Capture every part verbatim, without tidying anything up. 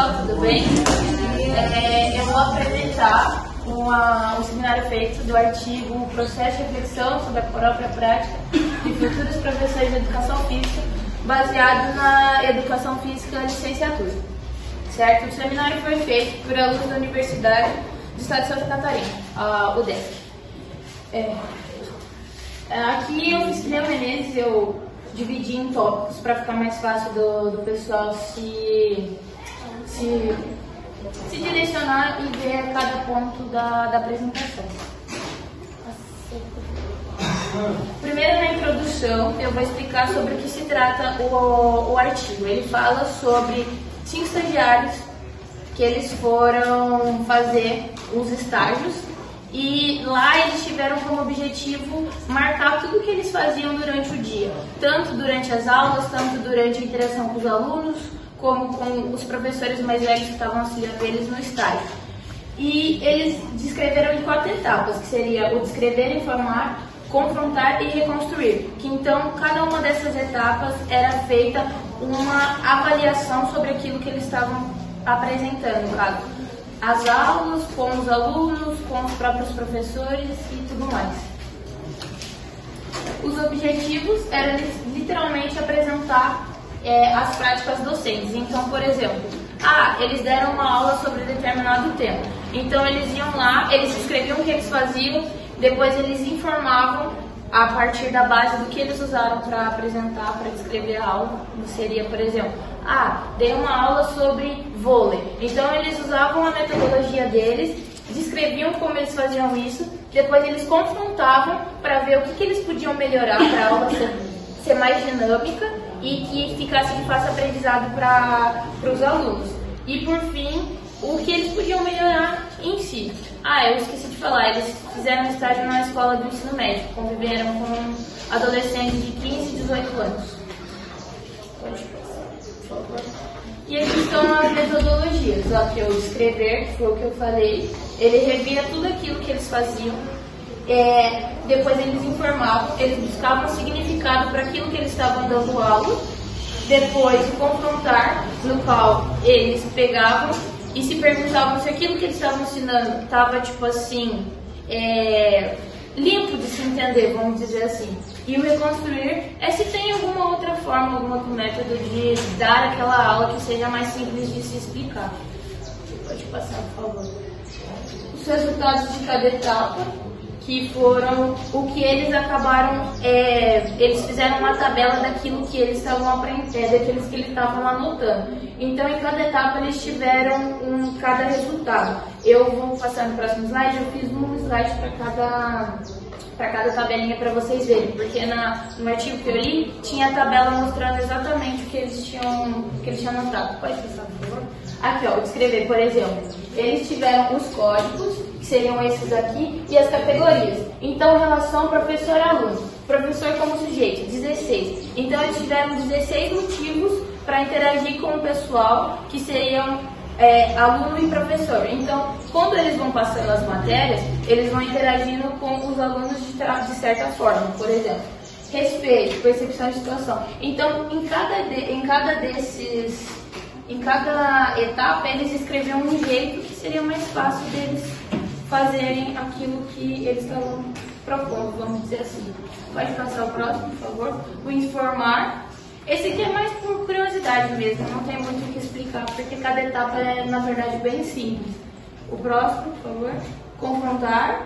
pessoal, tudo bem? É, eu vou apresentar uma, um seminário feito do artigo Processo de Reflexão sobre a própria prática de futuros professores de Educação Física, baseado na Educação Física Licenciatura. Certo? O seminário foi feito por alunos da Universidade do Estado de Santa Catarina, a U D E S C. É, aqui eu fiz Leo Menezes, eu dividi em tópicos para ficar mais fácil do, do pessoal se, se, se direcionar e ver cada ponto da, da apresentação. Primeiro, na introdução, eu vou explicar sobre o que se trata o, o artigo. Ele fala sobre cinco estagiários que eles foram fazer os estágios e lá eles tiveram como objetivo marcar tudo o que eles faziam durante o dia, tanto durante as aulas, tanto durante a interação com os alunos, como com os professores mais velhos que estavam auxiliando eles no estágio. E eles descreveram em quatro etapas, que seria o descrever, informar, confrontar e reconstruir, que então cada uma dessas etapas era feita uma avaliação sobre aquilo que eles estavam apresentando, no caso, as aulas, com os alunos, com os próprios professores e tudo mais. Os objetivos eram literalmente apresentar é, as práticas docentes. Então, por exemplo, ah, eles deram uma aula sobre determinado tema. Então, eles iam lá, eles escreviam o que eles faziam, depois eles informavam a partir da base do que eles usaram para apresentar, para descrever a aula. Seria, por exemplo, ah, dei uma aula sobre vôlei. Então eles usavam a metodologia deles, descreviam como eles faziam isso, depois eles confrontavam para ver o que, que eles podiam melhorar para a aula ser, ser mais dinâmica e que ficasse de fácil aprendizado para os alunos. E por fim, o que eles podiam melhorar em si. Ah, eu esqueci de falar, eles fizeram um estágio na escola do ensino médio, conviveram com adolescentes de quinze e dezoito anos. Pode passar, por favor. E aqui estão as metodologias, ó, que eu escrever, que foi o que eu falei. Ele revia tudo aquilo que eles faziam, é, depois eles informavam, eles buscavam significado para aquilo que eles estavam dando aula, depois o confrontar, no qual eles pegavam e se perguntavam se aquilo que eles estavam ensinando estava, tipo assim, é, limpo de se entender, vamos dizer assim. E o reconstruir é se tem alguma outra forma, algum outro método de dar aquela aula que seja mais simples de se explicar. Pode passar, por favor. Os resultados de cada etapa, que foram o que eles acabaram, é, eles fizeram uma tabela daquilo que eles estavam aprendendo, daqueles que eles estavam anotando. Então, em cada etapa, eles tiveram um, cada resultado. Eu vou passar no próximo slide, eu fiz um slide para cada, para cada tabelinha para vocês verem, porque na, no artigo que eu li, tinha a tabela mostrando exatamente o que eles tinham, que eles tinham anotado. Pode passar, por favor? Aqui, ó, descrever, por exemplo, eles tiveram os códigos, que seriam esses aqui, e as categorias. Então, relação professor-aluno. Professor como sujeito, dezesseis. Então, eles tiveram dezesseis motivos para interagir com o pessoal, que seriam é, aluno e professor. Então, quando eles vão passando as matérias, eles vão interagindo com os alunos de, de certa forma. Por exemplo, respeito, percepção de situação. Então, em cada, de, em cada desses... Em cada etapa, eles escreviam um jeito que seria mais fácil deles fazerem aquilo que eles estavam propondo, vamos dizer assim. Pode passar o próximo, por favor. O informar. Esse aqui é mais por curiosidade mesmo, não tem muito o que explicar, porque cada etapa é, na verdade, bem simples. O próximo, por favor. Confrontar.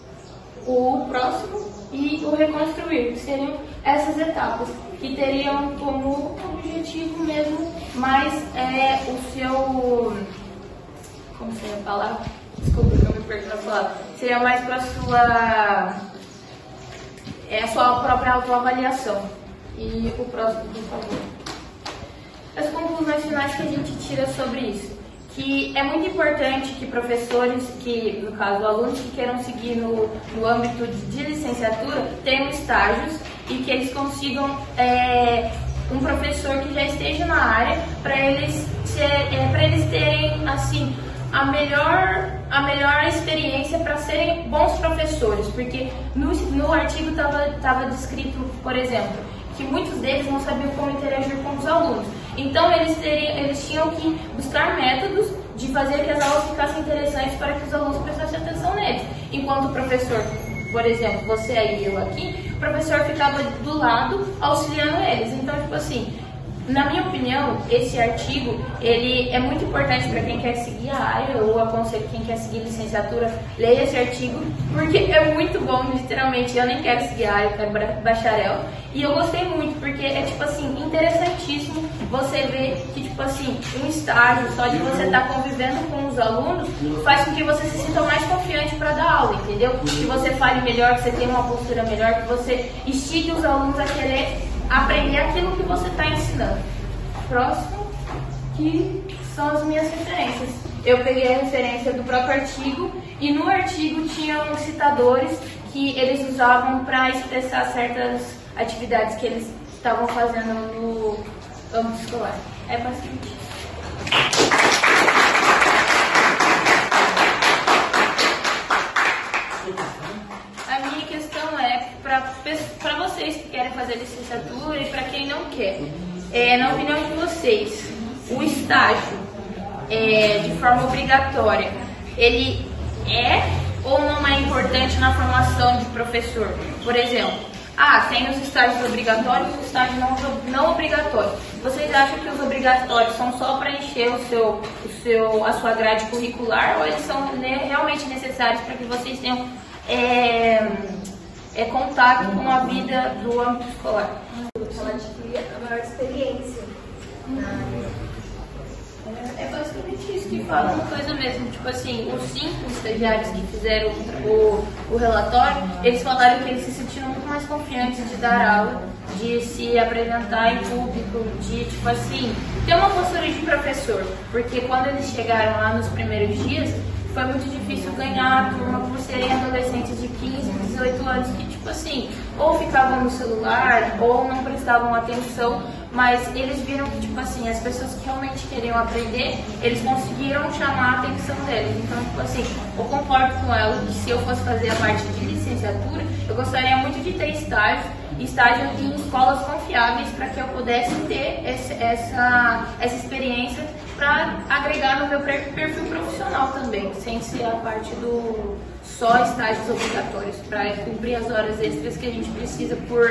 O próximo e o reconstruir, que seriam essas etapas, que teriam como objetivo mesmo mais é, o seu... Como seria a palavra? Desculpa, eu me perdi na palavra. Seria mais para a sua... É a sua própria autoavaliação. E o próximo, por favor. As conclusões finais que a gente tira sobre isso. Que é muito importante que professores, que no caso alunos que queiram seguir no, no âmbito de licenciatura, tenham estágios e que eles consigam é, um professor que já esteja na área para eles, ser, é, para eles terem assim, a melhor, a melhor experiência para serem bons professores, porque no, no artigo estava descrito, por exemplo, que muitos deles não sabiam como interagir com os alunos. Então eles, teriam, eles tinham que buscar métodos de fazer que as aulas ficassem interessantes para que os alunos prestassem atenção neles. Enquanto o professor, por exemplo, você aí e eu aqui, o professor ficava do lado auxiliando eles. Então, tipo assim, na minha opinião, esse artigo, ele é muito importante para quem quer seguir a área, ou aconselho quem quer seguir licenciatura, leia esse artigo, porque é muito bom, literalmente. Eu nem quero seguir a área, eu quero bacharel, e eu gostei muito, porque é, tipo assim, interessantíssimo você ver que, tipo assim, um estágio, só de você estar tá convivendo com os alunos, faz com que você se sinta mais confiante para dar aula, entendeu? Que você fale melhor, que você tenha uma postura melhor, que você instigue os alunos a querer aprender aquilo que você está ensinando. Próximo, que são as minhas referências. Eu peguei a referência do próprio artigo, e no artigo tinham citadores que eles usavam para expressar certas atividades que eles estavam fazendo no âmbito escolar. É basicamente isso. A minha questão é para vocês que querem fazer licenciatura e para quem não quer. É, na opinião de vocês, o estágio é, de forma obrigatória, ele é ou não é importante na formação de professor? Por exemplo, ah, tem os estágios obrigatórios e os estágios não, não obrigatórios. Vocês acham que os obrigatórios são só para encher o seu, o seu, a sua grade curricular, ou eles são ne- realmente necessários para que vocês tenham é, é, contato com a vida do âmbito escolar? Ela adquirir a maior experiência na área. É basicamente isso que fala uma coisa mesmo. Tipo assim, os cinco estagiários que fizeram o, o relatório, eles falaram que eles se sentiram muito mais confiantes de dar aula, de se apresentar em público, de, tipo assim, ter uma postura de professor. Porque quando eles chegaram lá nos primeiros dias, foi muito difícil ganhar a turma por serem adolescentes de quinze, dezoito anos que, tipo assim, ou ficavam no celular ou não prestavam atenção, mas eles viram que, tipo assim, as pessoas que realmente queriam aprender, eles conseguiram chamar a atenção deles. Então, tipo assim, eu concordo com ela que se eu fosse fazer a parte de licenciatura, eu gostaria muito de ter estágio, estágio em escolas confiáveis, para que eu pudesse ter esse, essa, essa experiência para agregar no meu perfil profissional também, sem ser a parte do só estágios obrigatórios, para cumprir as horas extras que a gente precisa por,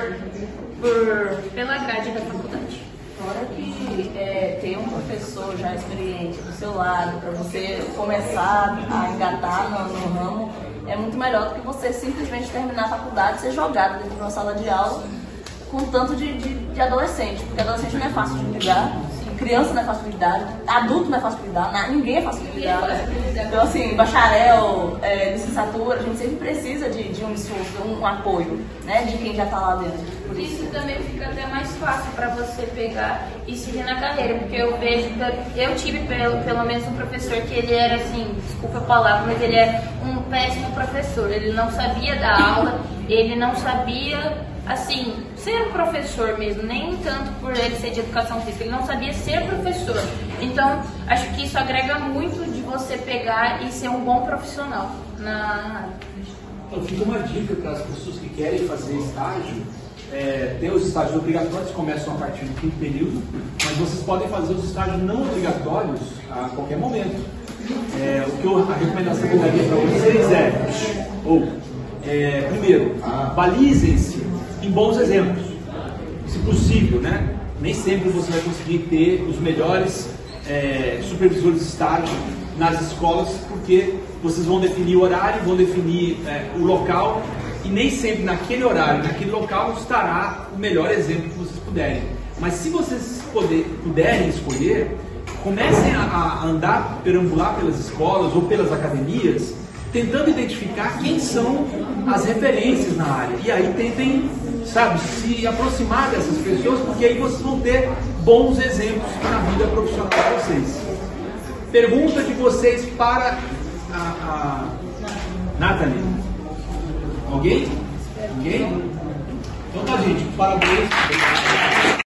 por, pela grade da faculdade. Fora que é, ter um professor já experiente do seu lado, para você começar a engatar no, no ramo, é muito melhor do que você simplesmente terminar a faculdade e ser jogado dentro de uma sala de aula com tanto de, de, de adolescente, porque adolescente não é fácil de lidar, criança não é fácil de lidar, adulto não é fácil de lidar, ninguém é fácil de lidar. Então, assim, bacharel, é, licenciatura, a gente sempre precisa de, de um esforço, um, um apoio, né, de quem já está lá dentro. Por isso também fica até mais fácil para você pegar e seguir na carreira, porque eu vejo, eu tive pelo, pelo menos um professor que ele era assim, desculpa a palavra, mas ele era um péssimo professor, ele não sabia dar aula, ele não sabia, assim, ser um professor mesmo, nem tanto por ele ser de educação física, ele não sabia ser professor. Então, acho que isso agrega muito de você pegar e ser um bom profissional na área. Então, fica uma dica para as pessoas que querem fazer estágio. É, tem os estágios obrigatórios que começam a partir do quinto período, mas vocês podem fazer os estágios não obrigatórios a qualquer momento. É, o que eu, a recomendação que eu daria para vocês é, ou, é, primeiro, balizem-se em bons exemplos, se possível, né? Nem sempre você vai conseguir ter os melhores é, supervisores de estágio nas escolas, porque vocês vão definir o horário, vão definir é, o local, e nem sempre naquele horário, naquele local estará o melhor exemplo que vocês puderem. Mas se vocês poder, puderem escolher, comecem a, a andar, perambular pelas escolas ou pelas academias, tentando identificar quem são as referências na área. E aí tentem, sabe, se aproximar dessas pessoas, porque aí vocês vão ter bons exemplos na vida profissional de vocês. Pergunta de vocês para a, a Nathalie. Alguém? Ninguém? Então tá, gente, parabéns.